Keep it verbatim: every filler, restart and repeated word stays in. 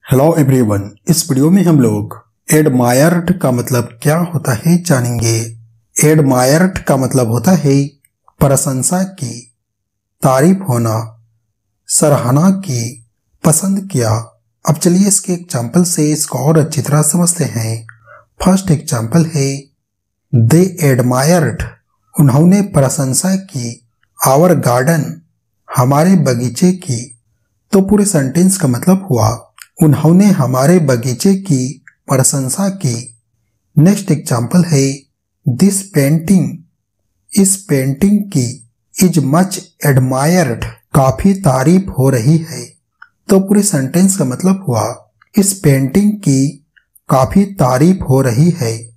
Hello everyone, इस video में हम लोग एडमायर्ड का मतलब क्या होता है जानेंगे। एडमायर्ड का मतलब होता है प्रशंसा की, तारीफ होना, सराहना की, पसंद किया। अब चलिए इसके एग्जाम्पल से इसको और अच्छी तरह समझते हैं। फर्स्ट एग्जाम्पल है दे एडमायर्ड, उन्होंने प्रशंसा की, आवर गार्डन, हमारे बगीचे की। तो पूरे सेंटेंस का मतलब हुआ उन्होंने हमारे बगीचे की प्रशंसा की। नेक्स्ट एग्जाम्पल है दिस पेंटिंग, इस पेंटिंग की इज मच एडमायर्ड, काफी तारीफ हो रही है। तो पूरे सेंटेंस का मतलब हुआ इस पेंटिंग की काफी तारीफ हो रही है।